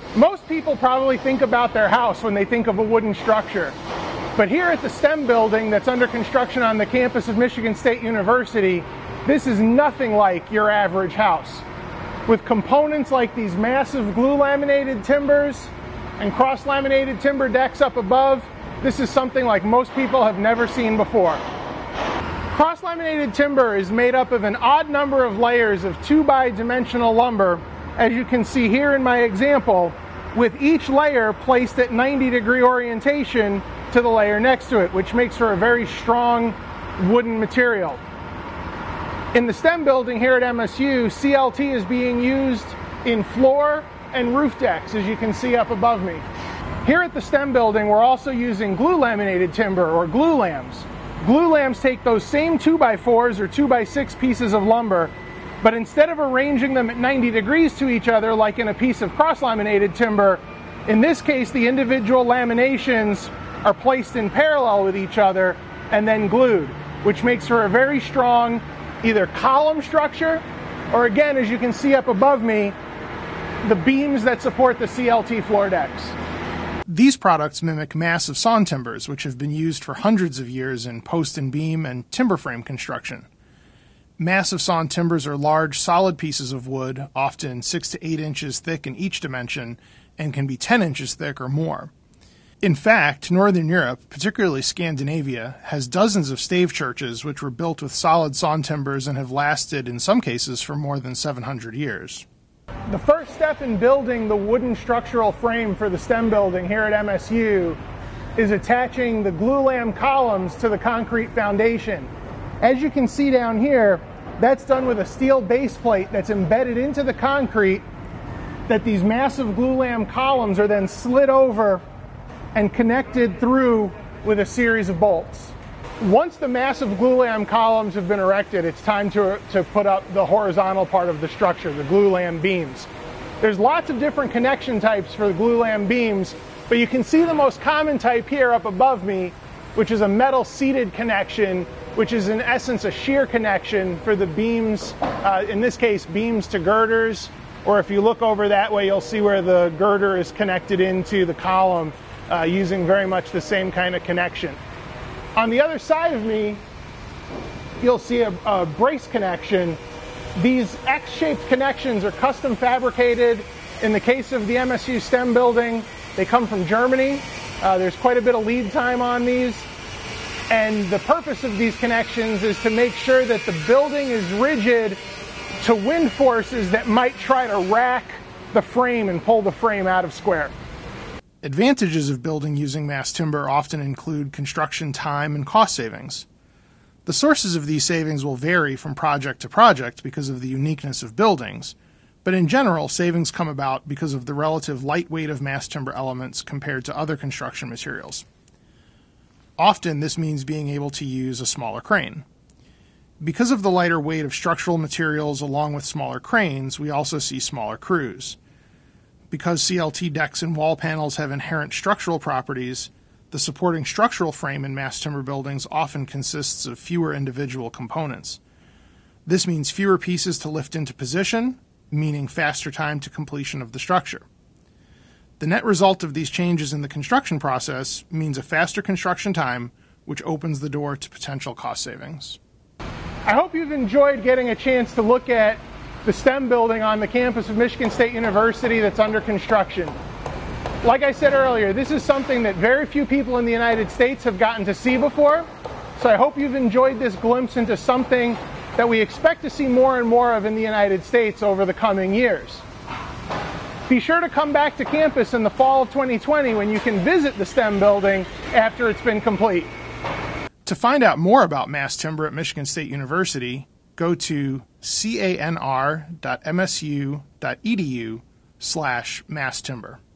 Most people probably think about their house when they think of a wooden structure. But here at the STEM building that's under construction on the campus of Michigan State University, this is nothing like your average house. With components like these massive glue-laminated timbers and cross-laminated timber decks up above, this is something like most people have never seen before. Cross-laminated timber is made up of an odd number of layers of 2x-dimensional lumber, as you can see here in my example, with each layer placed at 90-degree orientation to the layer next to it, which makes for a very strong wooden material. In the STEM building here at MSU, CLT is being used in floor and roof decks, as you can see up above me. Here at the STEM building, we're also using glue-laminated timber, or glulams. Glulams take those same 2x4s or 2x6 pieces of lumber, but instead of arranging them at 90 degrees to each other like in a piece of cross-laminated timber, in this case the individual laminations are placed in parallel with each other and then glued, which makes for a very strong either column structure or, again, as you can see up above me, the beams that support the CLT floor decks. These products mimic massive sawn timbers, which have been used for hundreds of years in post and beam and timber frame construction. Massive sawn timbers are large, solid pieces of wood, often 6 to 8 inches thick in each dimension, and can be 10 inches thick or more. In fact, Northern Europe, particularly Scandinavia, has dozens of stave churches which were built with solid sawn timbers and have lasted, in some cases, for more than 700 years. The first step in building the wooden structural frame for the STEM building here at MSU is attaching the glulam columns to the concrete foundation. As you can see down here, that's done with a steel base plate that's embedded into the concrete, that these massive glulam columns are then slid over and connected through with a series of bolts. Once the massive glulam columns have been erected, it's time to put up the horizontal part of the structure, the glulam beams. There's lots of different connection types for the glulam beams, but you can see the most common type here up above me, which is a metal seated connection, which is in essence a shear connection for the beams, in this case beams to girders, or if you look over that way you'll see where the girder is connected into the column using very much the same kind of connection. On the other side of me, you'll see a brace connection. These X-shaped connections are custom fabricated. In the case of the MSU STEM building, they come from Germany. There's quite a bit of lead time on these. And the purpose of these connections is to make sure that the building is rigid to wind forces that might try to rack the frame and pull the frame out of square. Advantages of building using mass timber often include construction time and cost savings. The sources of these savings will vary from project to project because of the uniqueness of buildings, but in general, savings come about because of the relative light weight of mass timber elements compared to other construction materials. Often, this means being able to use a smaller crane. Because of the lighter weight of structural materials along with smaller cranes, we also see smaller crews. Because CLT decks and wall panels have inherent structural properties, the supporting structural frame in mass timber buildings often consists of fewer individual components. This means fewer pieces to lift into position, meaning faster time to completion of the structure. The net result of these changes in the construction process means a faster construction time, which opens the door to potential cost savings. I hope you've enjoyed getting a chance to look at the STEM building on the campus of Michigan State University that's under construction. Like I said earlier, this is something that very few people in the United States have gotten to see before, so I hope you've enjoyed this glimpse into something that we expect to see more and more of in the United States over the coming years. Be sure to come back to campus in the fall of 2020 when you can visit the STEM building after it's been complete. To find out more about mass timber at Michigan State University, go to canr.msu.edu/masstimber.